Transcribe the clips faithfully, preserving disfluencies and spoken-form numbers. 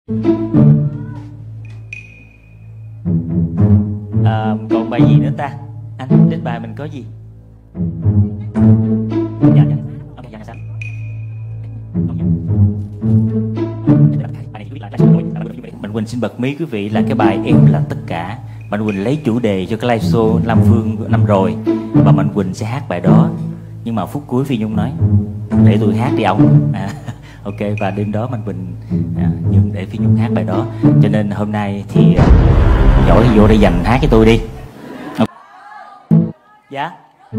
À, còn bài gì nữa ta? Anh đến bài mình có gì? Dạ dạ. Ok, dạ sao? Mạnh Quỳnh xin bật mí quý vị là cái bài Em Là Tất Cả, Mạnh Quỳnh lấy chủ đề cho cái live show Lam Phương năm rồi, và Mạnh Quỳnh sẽ hát bài đó. Nhưng mà phút cuối Phi Nhung nói để tôi hát đi ông. À, ok, và đêm đó Mạnh Quỳnh à, nhưng để Phi Nhung hát bài đó, cho nên hôm nay thì à, giỏi thì vô đây dành hát cho tôi đi. Dạ.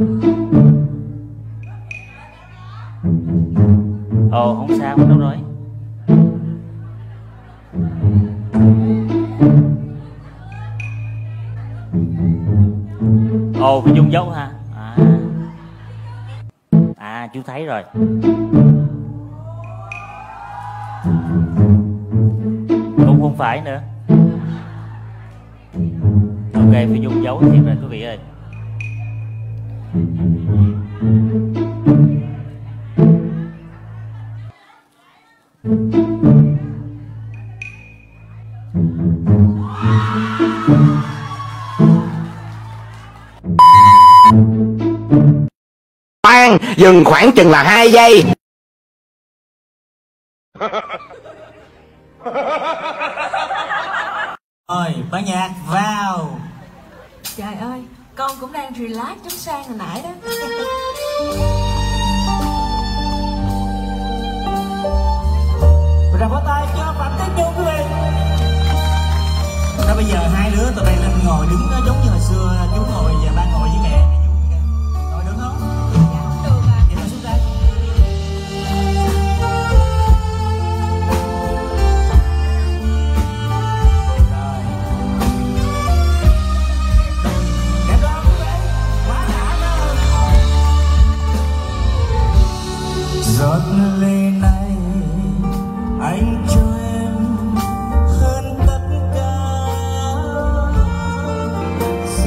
Ồ, không sao, đâu rồi. Ồ, Phi Nhung dấu ha. À, à chú thấy rồi. Cũng không phải nữa. Ok, Phi Nhung giấu thiệt rồi quý vị ơi. Khoan, dừng khoảng chừng là hai giây. Ôi, ban nhạc vào. Trời ơi, con cũng đang relax chút sang hồi nãy đó. Rồi pháo tay cho Phạm Tiến Dung quý vị. Rồi bây giờ hai đứa tụi bay lên ngồi đứng giống như hồi xưa chú ngồi và ba ngồi với mẹ. Ngồi được không? Dạ không được à. Vậy mà xuống đây. Rồi. Đẹp không quý vị? Quá đã đâu. Giọt lệ này anh cho em hơn tất cả,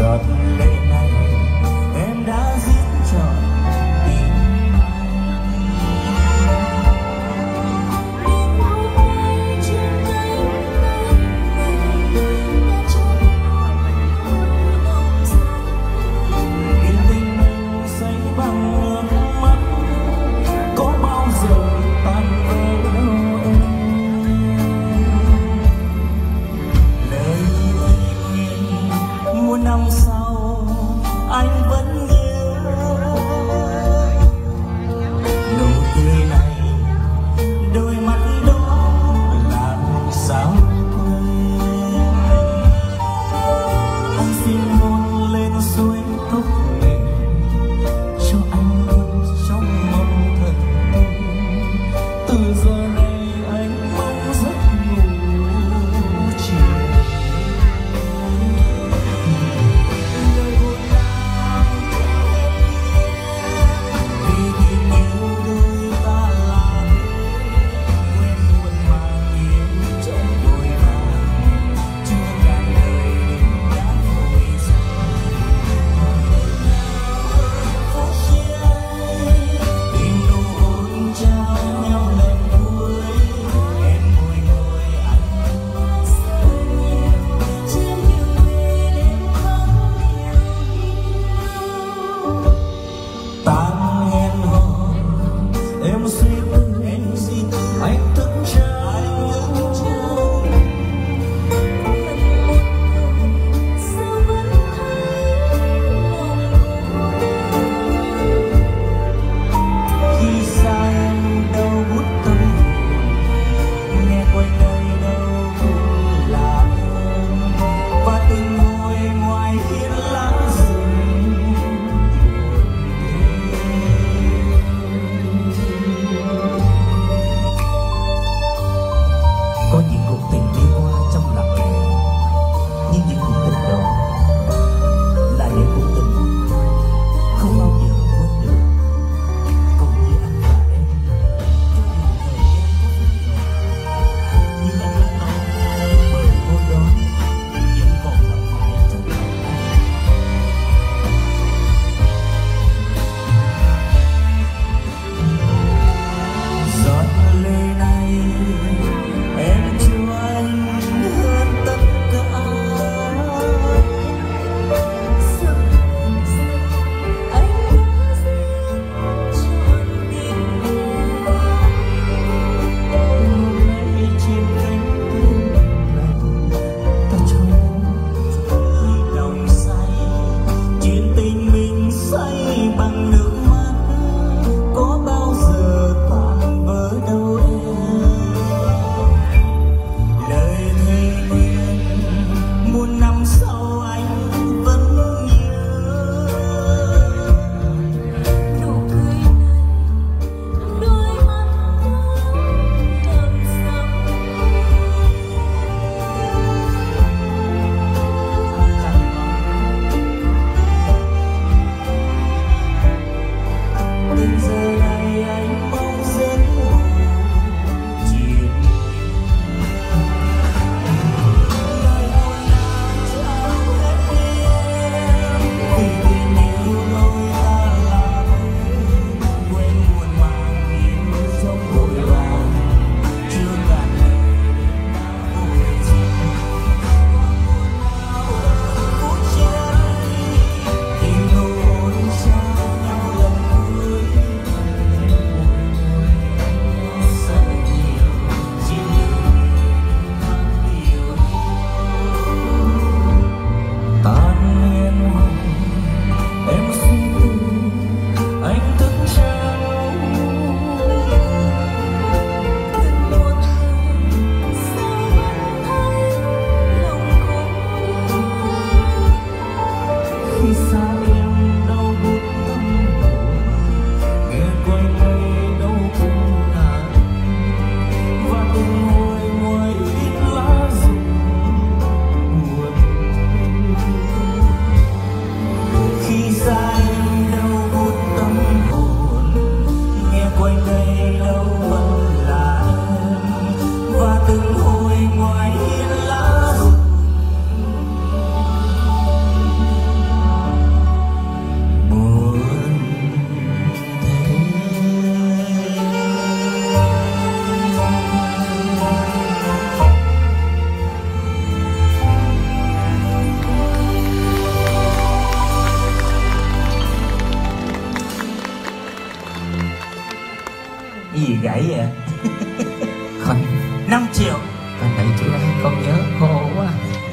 Chị ơi, con nhớ cô quá.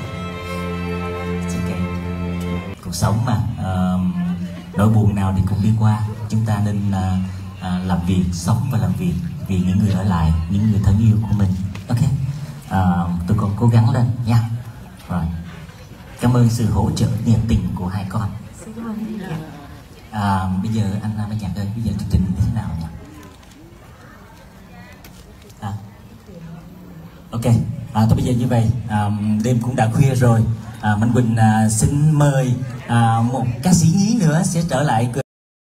Ok. Cuộc sống mà uh, nỗi buồn nào thì cũng đi qua. Chúng ta nên uh, uh, làm việc, sống và làm việc vì những người ở lại, những người thân yêu của mình. Ok. Uh, tụi con cố gắng lên nha. Rồi. Cảm ơn sự hỗ trợ nhiệt tình của hai con. Xin cảm ơn chị. À, bây giờ anh Ban Nhạc ơi, bây giờ chương trình như thế nào nhỉ? À. Ok, à, thôi bây giờ như vậy, à, đêm cũng đã khuya rồi. à, Mạnh Quỳnh à, xin mời à, một ca sĩ nhí nữa sẽ trở lại.